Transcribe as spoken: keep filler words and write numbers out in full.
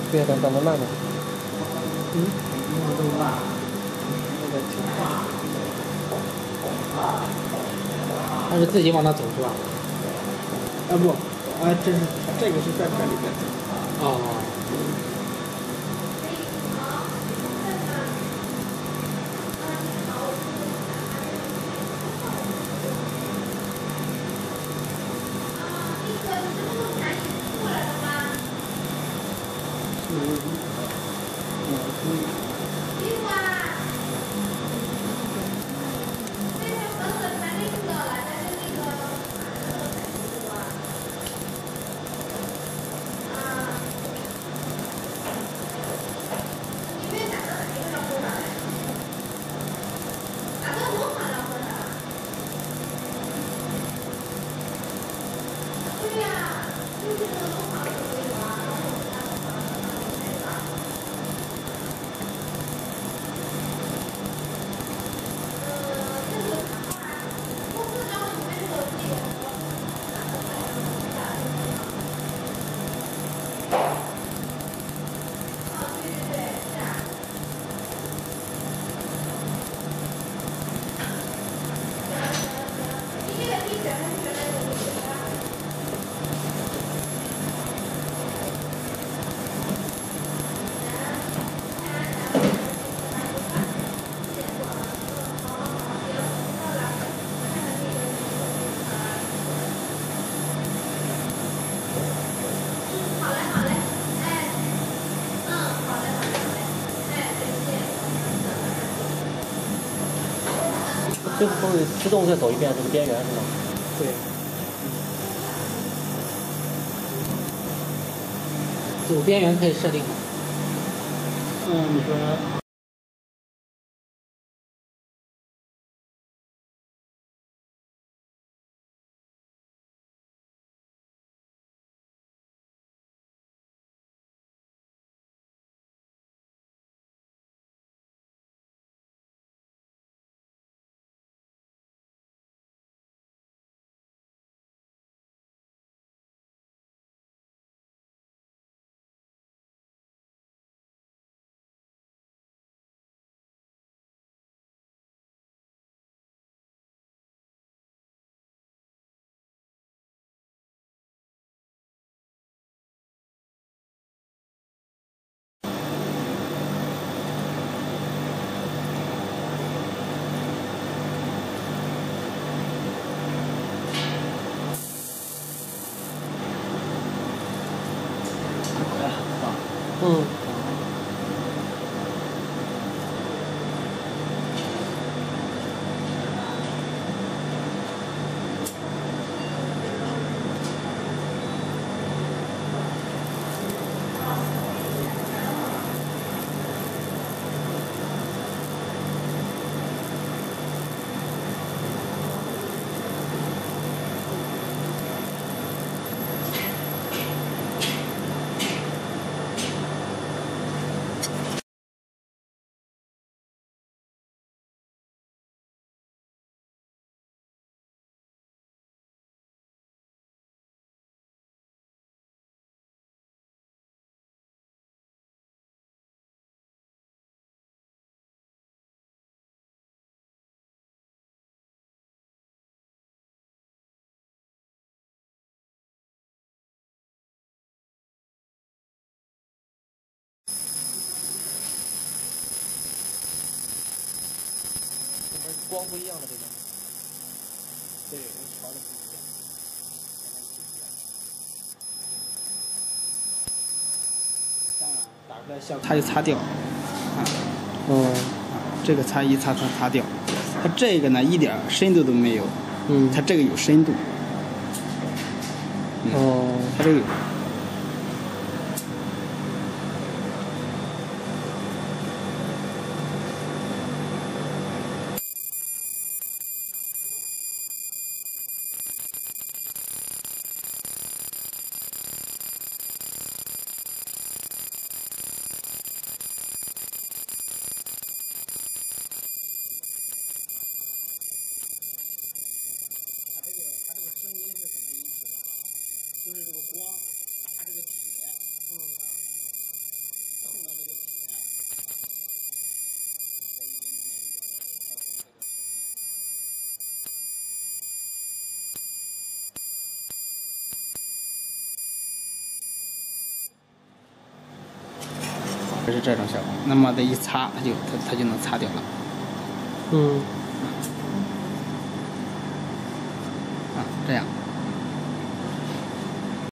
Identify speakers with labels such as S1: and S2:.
S1: 对呀，等等得慢点。
S2: 嗯，因为都慢，那个挺快。它是自己往那走是吧？啊不，啊这是这个是在这里边走。哦。
S1: 这个风自动再走一遍这个边缘是吗？
S2: 对。走边缘可以设定吗？嗯，你说。
S1: 嗯。光不一样的这个。
S2: 对，调的不一样。当然，打出来效果它就擦掉。啊。
S1: 嗯。
S2: 啊，这个擦一擦擦擦掉，它这个呢一点深度都没有。
S1: 嗯。
S2: 它这个有深度。
S1: 嗯、哦。
S2: 它这个有。它这个它这个声音是怎么引起的？就是这个光。 可是这种效果。那么这一擦，它就它它就能擦掉了。
S1: 嗯。
S2: 啊，这样。